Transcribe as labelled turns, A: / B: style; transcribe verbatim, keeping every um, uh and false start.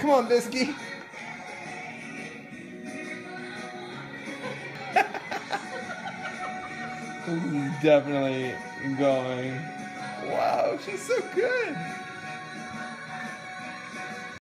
A: Come on, Bisky. Definitely going. Wow, she's so good.